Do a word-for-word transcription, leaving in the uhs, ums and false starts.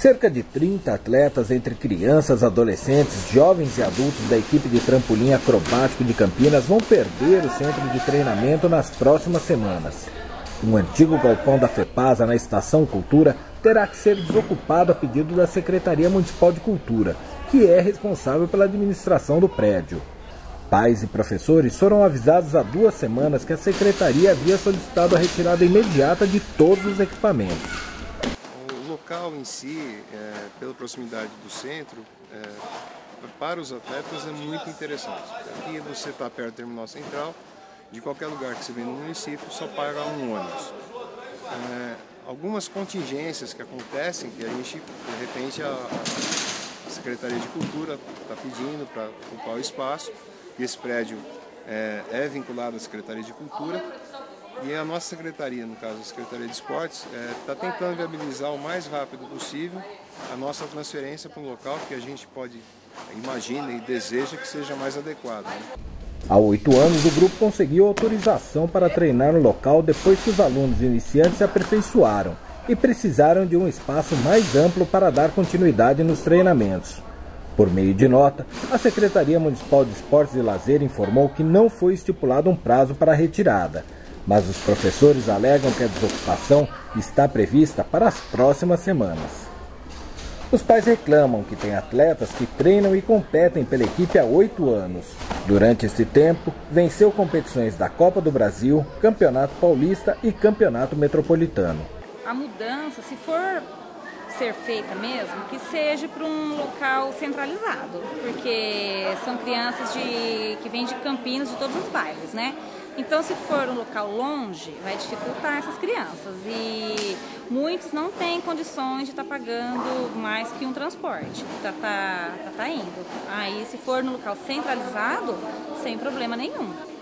Cerca de trinta atletas, entre crianças, adolescentes, jovens e adultos da equipe de trampolim acrobático de Campinas vão perder o centro de treinamento nas próximas semanas. Um antigo galpão da FEPASA na Estação Cultura terá que ser desocupado a pedido da Secretaria Municipal de Cultura, que é responsável pela administração do prédio. Pais e professores foram avisados há duas semanas que a Secretaria havia solicitado a retirada imediata de todos os equipamentos. O local em si, é, pela proximidade do centro, é, para os atletas é muito interessante. Aqui você está perto do terminal central, de qualquer lugar que você vem no município, só paga um ônibus. É, algumas contingências que acontecem, que a gente, de repente, a, a Secretaria de Cultura está pedindo para ocupar o espaço, e esse prédio é, é vinculado à Secretaria de Cultura, e a nossa secretaria, no caso a Secretaria de Esportes, está é, tentando viabilizar o mais rápido possível a nossa transferência para um local que a gente pode, imagina e deseja que seja mais adequado, né? Há oito anos, o grupo conseguiu autorização para treinar no local depois que os alunos iniciantes se aperfeiçoaram e precisaram de um espaço mais amplo para dar continuidade nos treinamentos. Por meio de nota, a Secretaria Municipal de Esportes e Lazer informou que não foi estipulado um prazo para a retirada, mas os professores alegam que a desocupação está prevista para as próximas semanas. Os pais reclamam que tem atletas que treinam e competem pela equipe há oito anos. Durante este tempo, venceu competições da Copa do Brasil, Campeonato Paulista e Campeonato Metropolitano. A mudança, se for ser feita mesmo, que seja para um local centralizado, porque são crianças de, que vêm de Campinas, de todos os bairros, né? Então, se for um local longe, vai dificultar essas crianças e muitos não têm condições de estar pagando mais que um transporte para estar tá, tá, tá indo. Aí, se for no local centralizado, sem problema nenhum.